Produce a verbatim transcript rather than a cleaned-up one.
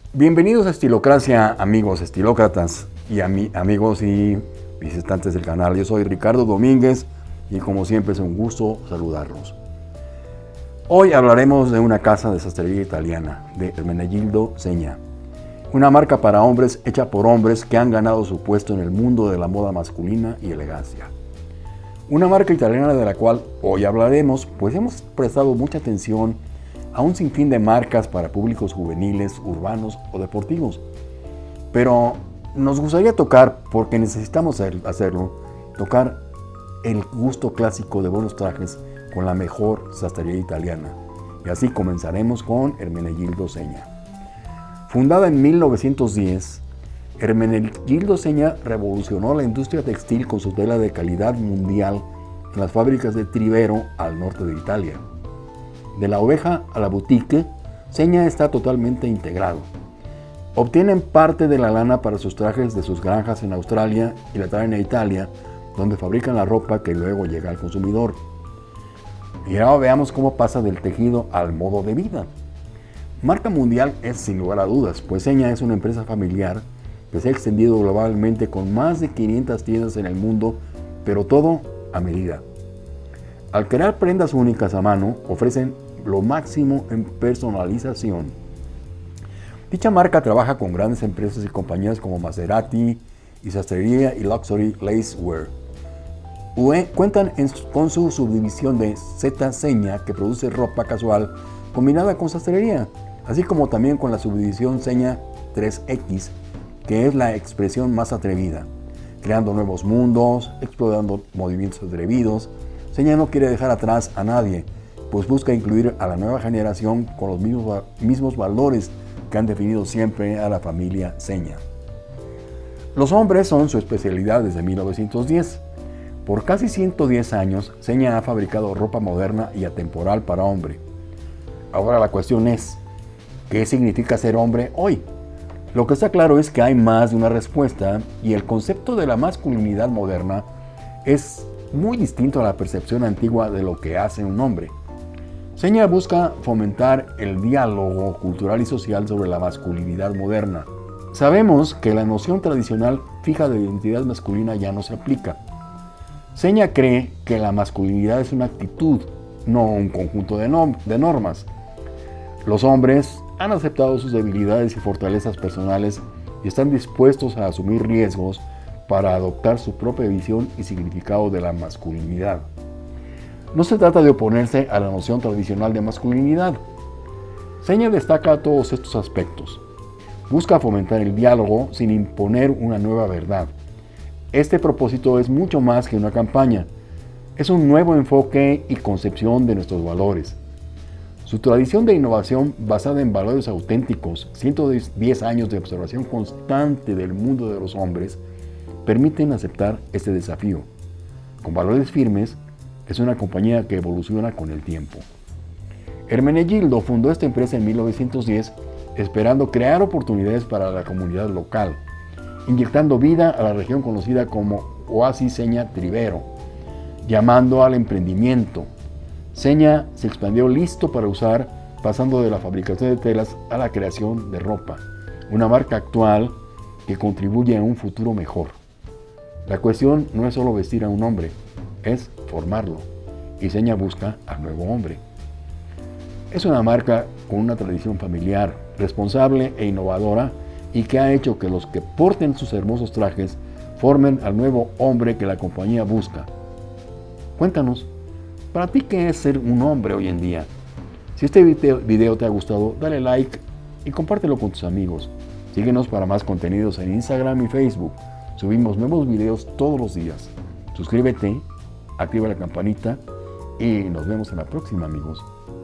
Bienvenidos a Estilocracia, amigos estilócratas y ami amigos y visitantes del canal. Yo soy Ricardo Domínguez y como siempre es un gusto saludarlos. Hoy hablaremos de una casa de sastrería italiana, de Ermenegildo Zegna. Una marca para hombres hecha por hombres que han ganado su puesto en el mundo de la moda masculina y elegancia. Una marca italiana de la cual hoy hablaremos, pues hemos prestado mucha atención a un sinfín de marcas para públicos juveniles, urbanos o deportivos. Pero nos gustaría tocar, porque necesitamos hacerlo, tocar el gusto clásico de buenos trajes con la mejor sastrería italiana. Y así comenzaremos con Ermenegildo Zegna. Fundada en mil novecientos diez, Ermenegildo Zegna revolucionó la industria textil con su tela de calidad mundial en las fábricas de Trivero al norte de Italia. De la oveja a la boutique, Zegna está totalmente integrado. Obtienen parte de la lana para sus trajes de sus granjas en Australia y la traen a Italia, donde fabrican la ropa que luego llega al consumidor. Y ahora veamos cómo pasa del tejido al modo de vida. Marca mundial es sin lugar a dudas, pues Zegna es una empresa familiar que se ha extendido globalmente con más de quinientas tiendas en el mundo, pero todo a medida. Al crear prendas únicas a mano, ofrecen lo máximo en personalización. Dicha marca trabaja con grandes empresas y compañías como Maserati y Sastrería y Luxury Lacewear. U E cuentan en, con su subdivisión de Z Zegna, que produce ropa casual combinada con sastrería, así como también con la subdivisión Zegna tres X, que es la expresión más atrevida, creando nuevos mundos, explorando movimientos atrevidos. Zegna no quiere dejar atrás a nadie, pues busca incluir a la nueva generación con los mismos, mismos valores que han definido siempre a la familia Zegna. Los hombres son su especialidad desde mil novecientos diez. Por casi ciento diez años, Zegna ha fabricado ropa moderna y atemporal para hombre. Ahora la cuestión es, ¿qué significa ser hombre hoy? Lo que está claro es que hay más de una respuesta y el concepto de la masculinidad moderna es muy distinto a la percepción antigua de lo que hace un hombre. Zegna busca fomentar el diálogo cultural y social sobre la masculinidad moderna. Sabemos que la noción tradicional fija de identidad masculina ya no se aplica. Zegna cree que la masculinidad es una actitud, no un conjunto de, no de normas. Los hombres han aceptado sus debilidades y fortalezas personales y están dispuestos a asumir riesgos para adoptar su propia visión y significado de la masculinidad. No se trata de oponerse a la noción tradicional de masculinidad. Zegna destaca todos estos aspectos. Busca fomentar el diálogo sin imponer una nueva verdad. Este propósito es mucho más que una campaña. Es un nuevo enfoque y concepción de nuestros valores. Su tradición de innovación basada en valores auténticos, ciento diez años de observación constante del mundo de los hombres, permiten aceptar este desafío. Con valores firmes, es una compañía que evoluciona con el tiempo. Ermenegildo fundó esta empresa en mil novecientos diez esperando crear oportunidades para la comunidad local, inyectando vida a la región conocida como Oasis Zegna Trivero, llamando al emprendimiento. Zegna se expandió listo para usar, pasando de la fabricación de telas a la creación de ropa, una marca actual que contribuye a un futuro mejor. La cuestión no es solo vestir a un hombre, es formarlo, y Zegna busca al nuevo hombre. Es una marca con una tradición familiar, responsable e innovadora, y que ha hecho que los que porten sus hermosos trajes formen al nuevo hombre que la compañía busca. Cuéntanos, ¿para ti qué es ser un hombre hoy en día? Si este video te ha gustado, dale like y compártelo con tus amigos. Síguenos para más contenidos en Instagram y Facebook. Subimos nuevos videos todos los días. Suscríbete, activa la campanita y nos vemos en la próxima, amigos.